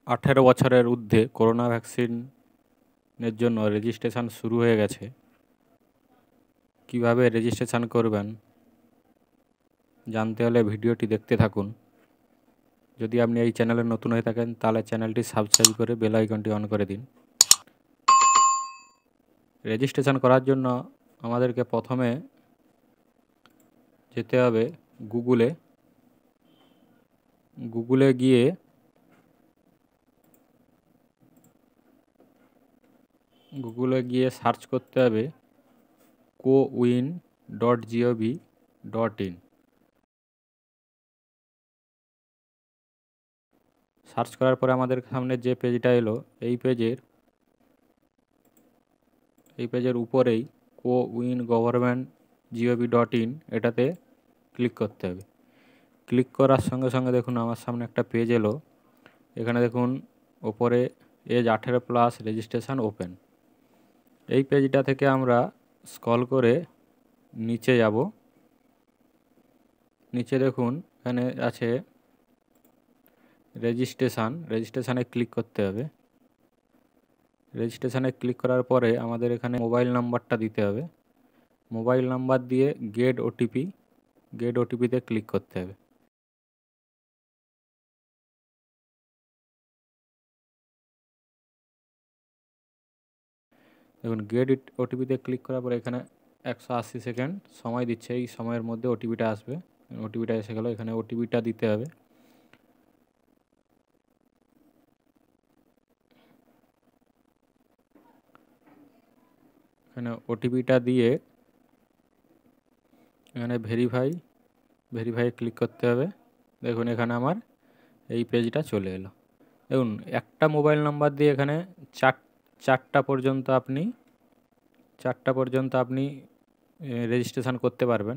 18 বছরের ঊর্ধ্বে করোনা ভ্যাকসিনের জন্য রেজিস্ট্রেশন শুরু হয়ে গেছে। কিভাবে রেজিস্ট্রেশন করবেন জানতে হলে ভিডিওটি দেখতে থাকুন। যদি আপনি এই চ্যানেলে নতুন হয়ে থাকেন তাহলে চ্যানেলটি সাবস্ক্রাইব করে বেল আইকনটি অন করে দিন। রেজিস্ট্রেশন করার জন্য আমাদেরকে প্রথমে যেতে হবে গুগলে গিয়ে সার্চ করতে হবে cowin.gov.in। সার্চ করার পরে আমাদের সামনে যে পেজটা এলো, এই পেজের উপরেই cowin.gov.in এটাতে ক্লিক করতে হবে। ক্লিক করার সঙ্গে সঙ্গে দেখুন আমার সামনে একটা পেজ এলো। এখানে দেখুন ওপরে এজ 18+ রেজিস্ট্রেশন ওপেন। এই পেজটা থেকে আমরা স্ক্রল করে নিচে যাব। নিচে দেখুন এখানে আছে রেজিস্ট্রেশনে ক্লিক করতে হবে। রেজিস্ট্রেশনে ক্লিক করার পরে আমাদের এখানে মোবাইল নাম্বারটা দিতে হবে। মোবাইল নাম্বার দিয়ে গেট ওটিপিতে ক্লিক করতে হবে। দেখুন গেট ওটিপিতে ক্লিক করার পরে এখানে 180 সেকেন্ড সময় দিচ্ছে। এই সময়ের মধ্যে ওটিপিটা আসবে। ওটিপিটা এসে গেল, এখানে ওটিপিটা দিতে হবে। এখানে ওটিপিটা দিয়ে এখানে ভেরিফাই ক্লিক করতে হবে। দেখুন এখানে আমার এই পেজটা চলে এলো। দেখুন একটা মোবাইল নাম্বার দিয়ে এখানে চারটা পর্যন্ত আপনি রেজিস্ট্রেশন করতে পারবেন।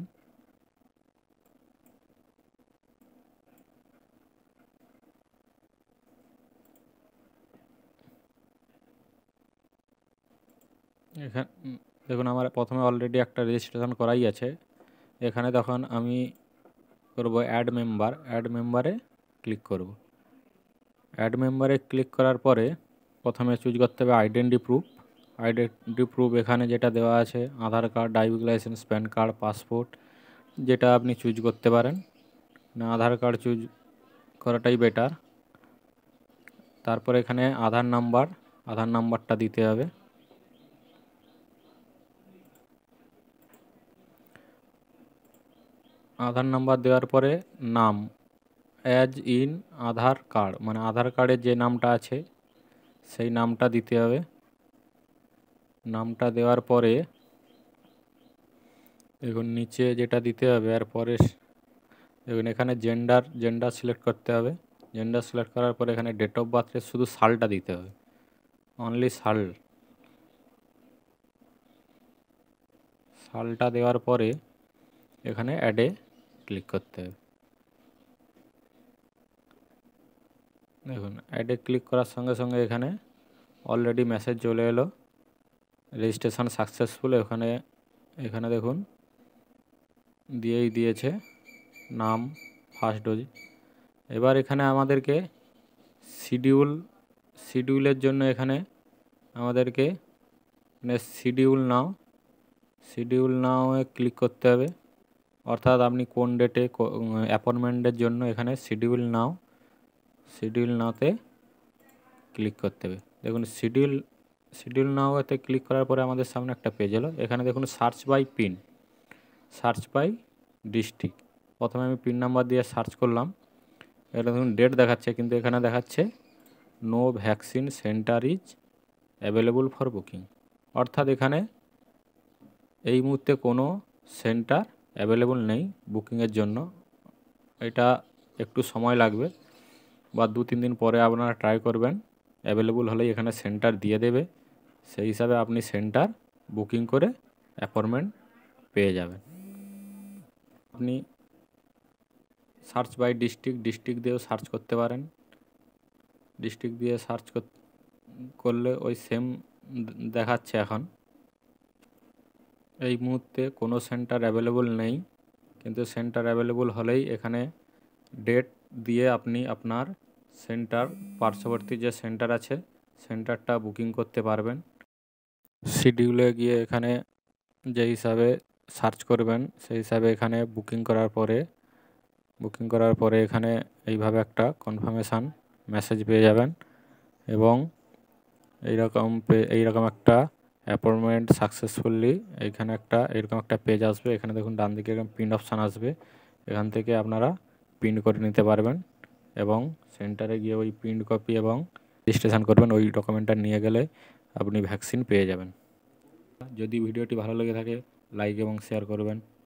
এখানে দেখুন আমার প্রথমে অলরেডি একটা রেজিস্ট্রেশন করাই আছে। এখানে তখন আমি করব অ্যাড মেম্বারে ক্লিক করব। অ্যাড মেম্বারে ক্লিক করার পরে প্রথমে চুজ করতে হবে আইডেন্টি প্রুফ। এখানে যেটা দেওয়া আছে Aadhaar card, driving licence, PAN card, passport, যেটা আপনি চুজ করতে পারেন। না আধার কার্ড চুজ করাটাই বেটার। তারপর এখানে আধার নাম্বারটা দিতে হবে। আধার নাম্বার দেওয়ার পরে নাম অ্যাজ ইন আধার কার্ড, মানে আধার কার্ডে যে নামটা আছে সেই নামটা দিতে হবে। নামটা দেওয়ার পরে দেখুন নিচে যেটা দিতে হবে, এরপরে দেখুন এখানে জেন্ডার সিলেক্ট করতে হবে। জেন্ডার সিলেক্ট করার পরে এখানে ডেট অফ বার্থের শুধু সালটা দিতে হবে, অনলি সালটা দেওয়ার পরে এখানে অ্যাডে ক্লিক করতে হবে। দেখুন অ্যাডে ক্লিক করার সঙ্গে সঙ্গে এখানে অলরেডি মেসেজ চলে এলো রেজিস্ট্রেশন সাকসেসফুল। এখানে দেখুন দিয়েছে নাম, ফার্স্ট ডোজ। এবার এখানে আমাদেরকে শিডিউলের জন্য এখানে আমাদেরকে শিডিউল নাও ক্লিক করতে হবে। অর্থাৎ আপনি কোন ডেটে অ্যাপয়েন্টমেন্টের জন্য এখানে শিডিউল নাওতে ক্লিক করতে হবে। দেখুন শিডিউল নাওতে ক্লিক করার পরে আমাদের সামনে একটা পেজ এলো। এখানে দেখুন সার্চ বাই ডিস্ট্রিক্ট। প্রথমে আমি পিন নাম্বার দিয়ে সার্চ করলাম। এটা দেখুন ডেট দেখাচ্ছে, কিন্তু এখানে দেখাচ্ছে no vaccine centre is available for booking. অর্থাৎ এখানে এই মুহূর্তে কোনো সেন্টার অ্যাভেলেবল নেই বুকিংয়ের জন্য। এটা একটু সময় লাগবে, বা 2-3 দিন পরে আপনারা ট্রাই করবেন। অ্যাভেলেবল হলেই এখানে সেন্টার দিয়ে দেবে। সেই হিসাবে আপনি সেন্টার বুকিং করে অ্যাপয়েন্টমেন্ট পেয়ে যাবেন। আপনি সার্চ বাই ডিস্ট্রিক্ট দিয়েও সার্চ করতে পারেন। ডিস্ট্রিক্ট দিয়ে সার্চ করলে ওই সেম দেখাচ্ছে। এখন এই মুহূর্তে কোনো সেন্টার অ্যাভেলেবল নেই, কিন্তু সেন্টার অ্যাভেলেবল হলেই এখানে ডেট দিয়ে আপনি আপনার সেন্টার, পার্শ্ববর্তী যে সেন্টার আছে সেন্টারটা বুকিং করতে পারবেন। শিডিউলে গিয়ে এখানে যে হিসাবে সার্চ করবেন সেই হিসাবে এখানে বুকিং করার পরে এখানে এইভাবে একটা কনফার্মেশান মেসেজ পেয়ে যাবেন এবং এইরকম একটা অ্যাপয়েন্টমেন্ট সাকসেসফুলি এখানে এরকম একটা পেজ আসবে। এখানে দেখুন ডান দিকে এরকম প্রিন্ট অপশান আসবে, এখান থেকে আপনারা প্রিন্ট করে নিতে পারবেন এবং সেন্টারে গিয়ে ওই প্রিন্ট কপি এবং রেজিস্ট্রেশন করবেন, ওই ডকুমেন্টটা নিয়ে গেলে আপনি ভ্যাকসিন পেয়ে যাবেন। যদি ভিডিওটি ভালো লেগে থাকে লাইক এবং শেয়ার করবেন।